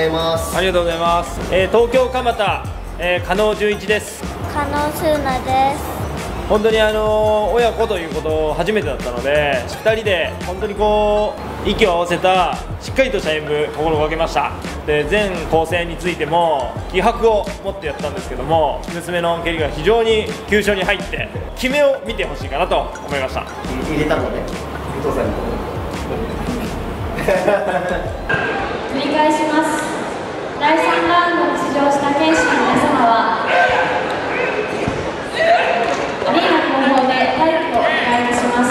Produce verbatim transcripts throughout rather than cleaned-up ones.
ざいます。 ありがとうございます。えー、東京蒲田、えー、加納純一です。 加納すうなです。 本当にあのー、親子ということ初めてだったので、ふたりで本当にこう息を合わせたしっかりとした演舞心がけました。で、全構成についても気迫を持ってやったんですけども、娘の蹴りが非常に急所に入って決めを見てほしいかなと思いました。 入れたのね、お父さんに。 繰り返します。だいさんラウンドに出場した選手の皆様はアリーナ後方で待機をお願いいたします。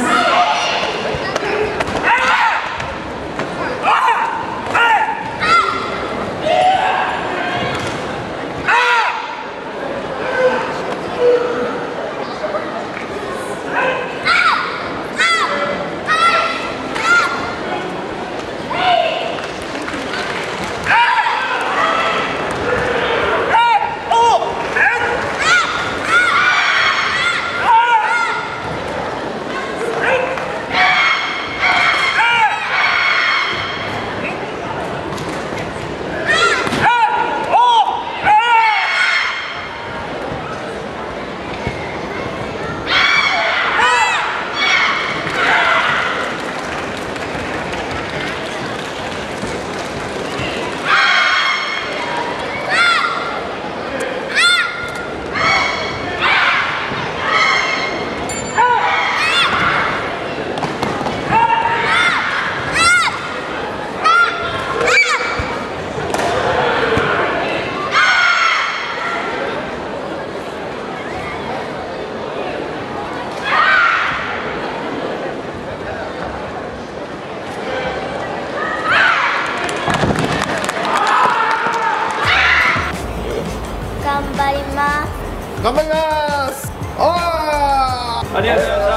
頑張ります。 頑張ります。あありがとうございました。